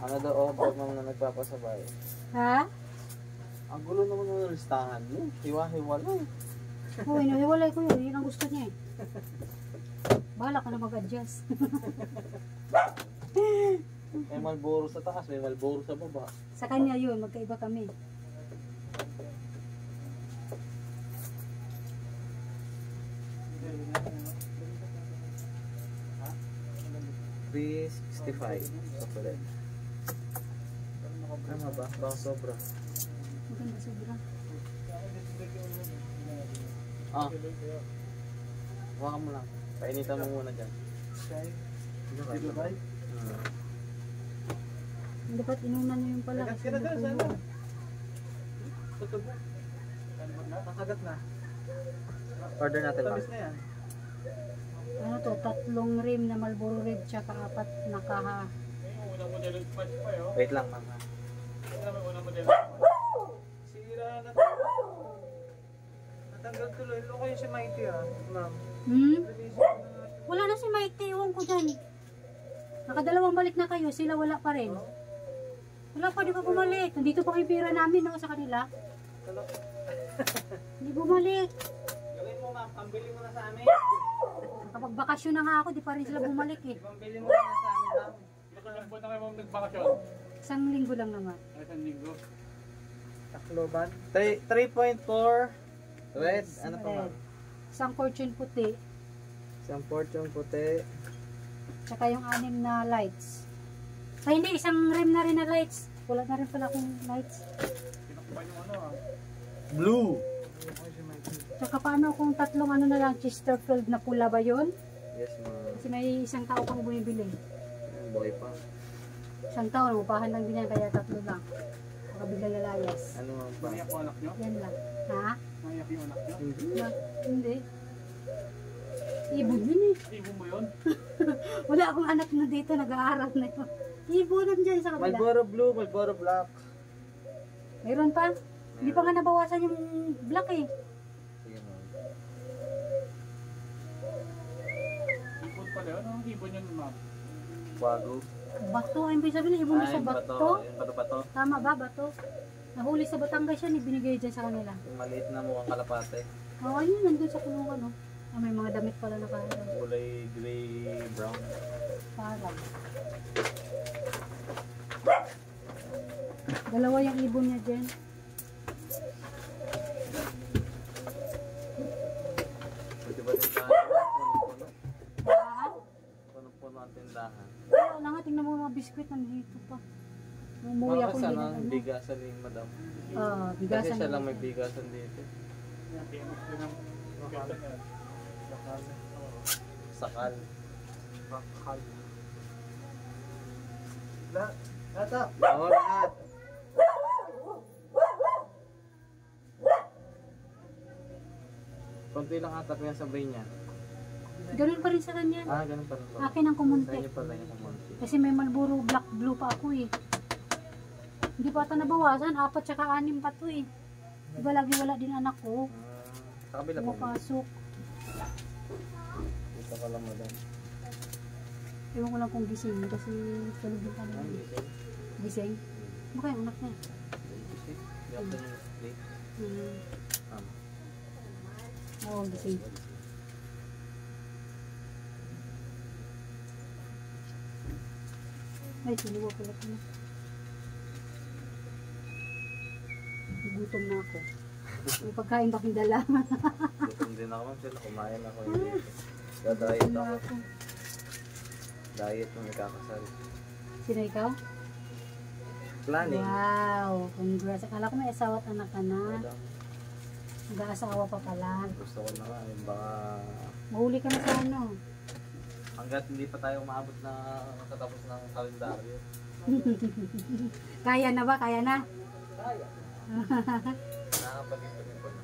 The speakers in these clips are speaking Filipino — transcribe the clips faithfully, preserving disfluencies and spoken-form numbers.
Ano daw order mo na nagpapasabay? Ha? Ang gulo naman ng listahan mo. Hiwa-hiwalay. Oo, hiniwalay ko yun. Yun ang gusto niya eh. Bahala ka na mag-adjust. May Malboro sa taas, may Malboro sa baba. Sa kanya yun, magkaiba kami. three sixty-five. Chocolate. Tama ba? Baka sobra. Maganda sobra. Ah. Huwag mo lang. Painitan mo muna dyan. Dito ba? Dapat inunan niyo yung pala. Kasi napulo. Nakagat na. Order natin ba? Ano to? Tatlong rim na Marlboro Red tsaka apat na kaha. Wait lang, mama. Sira na to. Natanggal tuloy. Loko yung si Mighty ah, ma'am. Hmm? Wala na si Mighty. Iwan ko dyan. Nakadalawang balik na kayo. Sila wala pa rin. Wala pa, di pa bumalik. Nandito pa kayo pira namin no, sa kanila. Hindi bumalik. Gawin mo ma'am, pambili mo na sa amin. Kapag bakasyon na nga ako, di pa rin sila bumalik eh. Pambili mo na sa amin ma'am. Ilang buwan na kayo mong nagbakasyon? Isang linggo lang naman. Isang linggo. Takloban. three point four. Red. Ano pa ma'am? Isang fortune puti. Isang fortune puti. Tsaka yung anim na lights. Ay hindi, isang rim na rin na lights. Wala na rin pala akong lights. Pinakpan yung ano ah. Blue. Tsaka paano kung tatlong ano na lang, Chesterfield na pula ba yun? Yes ma'am. Kasi may isang tao pang bumibili. Buhay pa. Isang tao, upahan lang din yan, kaya tatlo lang. Makabigla lalayas. Ano ma'am pa? Naiyak ko anak nyo? Yan lang. Ha? Naiyak yung anak nyo? Na, hindi. Ibon yun eh. Ibon mo yun? Wala akong anak na dito, nag-aaral na yun. Ibonan dyan sa kabila. Marlboro blue, Marlboro black. Mayroon pa? Hindi pa nga nabawasan yung black eh. Sige ma'am. Ibon pala yun? Anong ibon yun ma'am? Bago. Bato, ang ibig sabihin, ibon mo sa Ay, bato. Yung bato-bato. Tama ba, bato? Nahuli sa Batangas yan, ibinigay dyan sa kanila. Yung maliit na mukhang kalapate. Oo, ayun, nandun sa kulungan, no? Ah, may mga damit pala na kaya. Kulay gray, brown. Parang. Dalawa yung ibon niya dyan. Pwede ba tindahan? Punong-puno. Ah, Punong-puno ang tindahan. wala na nga, tingnan mo mga biskwit nandito pa. Umuwi ako Makasan hindi na ang ano. bigasan ni madam. Ah, Kasi bigasan. siya lang may bigasan dito. Famous din ang ganda niya. Sakal. Bakal. La, lata. Oo, lahat. Konti lang atap yan sa brain niya. Ganun pa rin sa kanya. Ah, ganun pa rin ba? Akin ang Sa kumunti. inyo pala yung kumunti. Kasi may Marlboro black blue pa ako eh. Hindi pa ata nabawasan. Apat tsaka anim pa to eh. Diba lagi wala din anak ko. Ah, sa kabila po. Pumapasok. Dito ka lang madam. Ewan ko lang kung gising. Kasi tulog din kami. Ah, gising. Gising? Baka yung anak niya. Gising. Di ako yung sleep. Hmm. Ah. Oo, gising. Ay, siniwa pala ko na. Gutom na ako. May pagkain ba akong dala? Gutom din ako ma'am. Sila kumain ako. Hindi. Dadayet Gutom na ako. ako. Diet yung ikakasal. Sino ikaw? Planning. Wow, congrats. Akala ko may asawa at anak ka na. Madam, Nag-aasawa pa pala. gusto ko na nga. eh, Baka Mahuli ka na sa ano. hanggat hindi pa tayo maabot na matatapos ng kalendaryo. Kaya na ba? Kaya na? Kaya. Nakakapag-ipon ko na.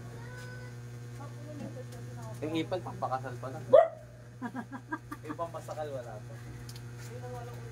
Yung ipag, pampakasal pa na. Yung pampasakal, wala pa.